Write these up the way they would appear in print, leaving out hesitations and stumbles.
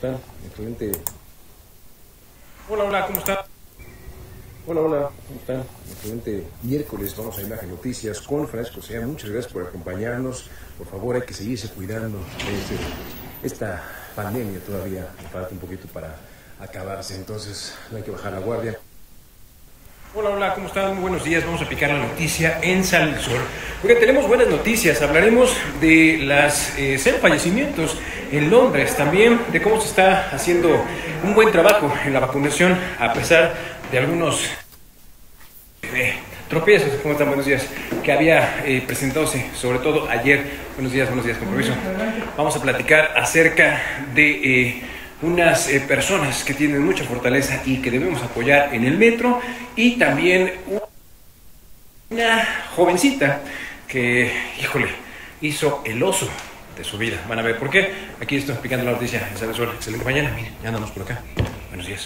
están? Excelente. Hola, hola, ¿cómo está? Hola, hola, ¿cómo están? Excelente miércoles, vamos a Imagen Noticias con Francisco Sea. Muchas gracias por acompañarnos. Por favor, hay que seguirse cuidando. Esta pandemia todavía falta un poquito para acabarse, entonces no hay que bajar la guardia. Hola, hola, ¿cómo están? Muy buenos días. Vamos a picar la noticia en Sal del Sol. Porque tenemos buenas noticias. Hablaremos de las 0 fallecimientos en Londres. También de cómo se está haciendo un buen trabajo en la vacunación a pesar de algunos tropiezos. ¿Cómo están? Buenos días. Que había presentándose, sobre todo ayer. Buenos días, con permiso. Vamos a platicar acerca de unas personas que tienen mucha fortaleza y que debemos apoyar en el metro, y también una jovencita que, híjole, hizo el oso de su vida. Van a ver por qué. Aquí estoy picando la noticia en Sal del Sol. Excelente mañana. Miren, ya andamos por acá. Buenos días.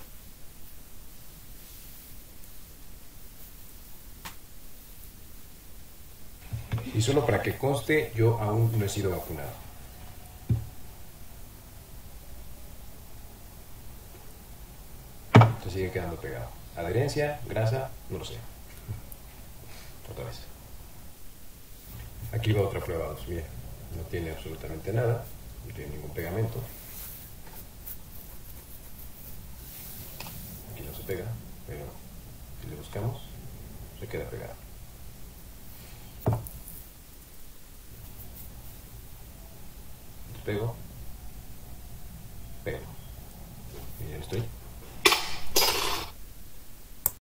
Y solo para que conste, yo aún no he sido vacunado. Se sigue quedando pegado. Adherencia, grasa, no lo sé. Otra vez. Aquí va otra prueba. Mira, no tiene absolutamente nada, no tiene ningún pegamento. Aquí no se pega, pero si le buscamos, se queda pegado. Despego.